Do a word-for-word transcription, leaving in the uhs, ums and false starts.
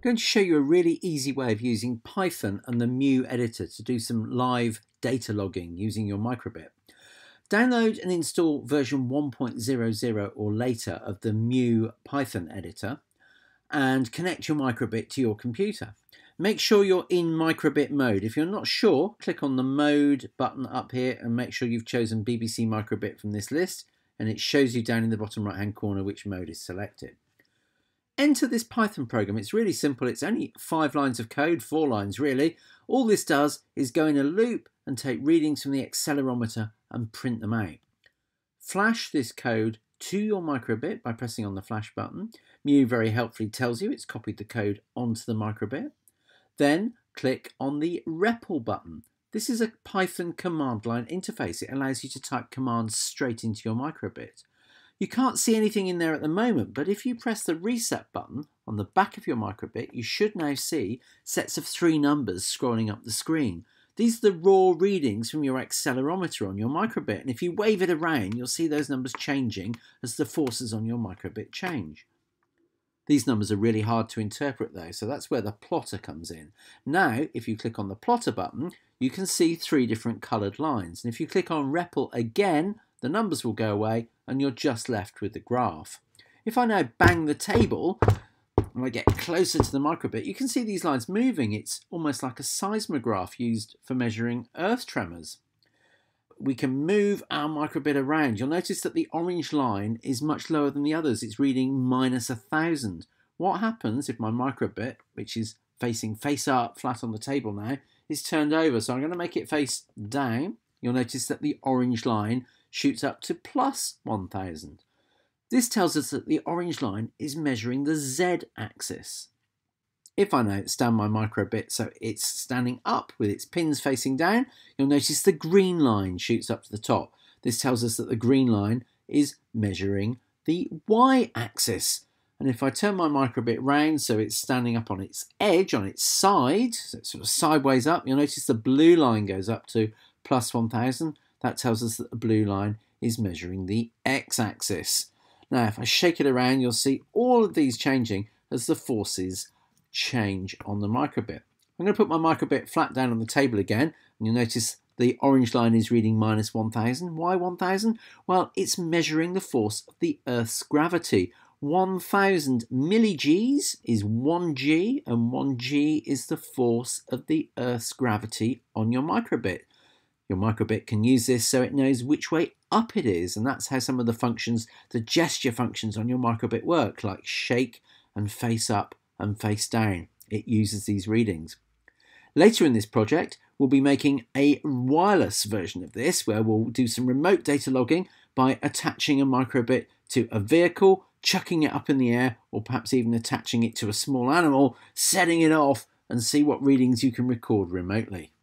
going to show you a really easy way of using Python and the Mu editor to do some live data logging using your microbit. Download and install version one point zero zero or later of the Mu Python editor and connect your microbit to your computer. Make sure you're in microbit mode. If you're not sure, click on the mode button up here and make sure you've chosen B B C microbit from this list, and it shows you down in the bottom right hand corner which mode is selected. Enter this Python program. It's really simple. It's only five lines of code, four lines really. All this does is go in a loop and take readings from the accelerometer and print them out. Flash this code to your microbit by pressing on the flash button. Mu very helpfully tells you it's copied the code onto the microbit. Then click on the R E P L button. This is a Python command line interface. It allows you to type commands straight into your microbit. You can't see anything in there at the moment, but if you press the reset button on the back of your microbit, you should now see sets of three numbers scrolling up the screen. These are the raw readings from your accelerometer on your microbit, and if you wave it around, you'll see those numbers changing as the forces on your microbit change. These numbers are really hard to interpret though, so that's where the plotter comes in. Now, if you click on the plotter button, you can see three different coloured lines, and if you click on R E P L again, the numbers will go away and you're just left with the graph. If I now bang the table and I get closer to the microbit, you can see these lines moving. It's almost like a seismograph used for measuring earth tremors. We can move our microbit around. You'll notice that the orange line is much lower than the others. It's reading minus a thousand. What happens if my microbit, which is facing face up, flat on the table now, is turned over? So I'm going to make it face down. You'll notice that the orange line shoots up to plus one thousand. This tells us that the orange line is measuring the z-axis. If I now stand my microbit so it's standing up with its pins facing down, you'll notice the green line shoots up to the top. This tells us that the green line is measuring the y-axis. And if I turn my microbit round so it's standing up on its edge, on its side, so it's sort of sideways up, you'll notice the blue line goes up to plus one thousand. That tells us that the blue line is measuring the x-axis. Now, if I shake it around, you'll see all of these changing as the forces change on the microbit. I'm going to put my microbit flat down on the table again, and you'll notice the orange line is reading minus one thousand. Why one thousand? Well, it's measuring the force of the Earth's gravity. one thousand millig's is one G, and one G is the force of the Earth's gravity on your microbit. Your microbit can use this so it knows which way up it is, and that's how some of the functions, the gesture functions on your microbit work, like shake and face up and face down. It uses these readings. Later in this project, we'll be making a wireless version of this, where we'll do some remote data logging by attaching a microbit to a vehicle, chucking it up in the air, or perhaps even attaching it to a small animal, setting it off, and see what readings you can record remotely.